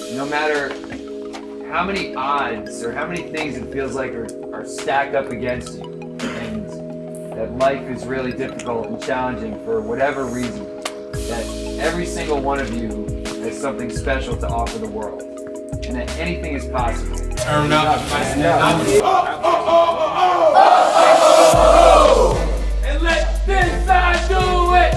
no matter how many odds or how many things it feels like are stacked up against you, and that life is really difficult and challenging for whatever reason, that every single one of you has something special to offer the world, and that anything is possible. Turn up. And let this side do it!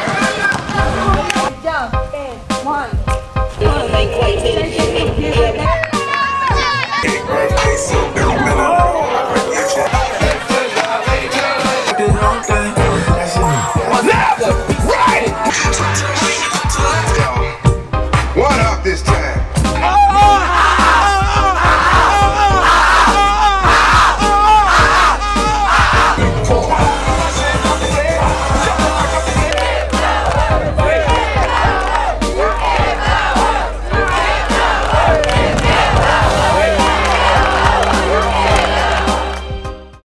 Jump in 1, 2, 3, 4.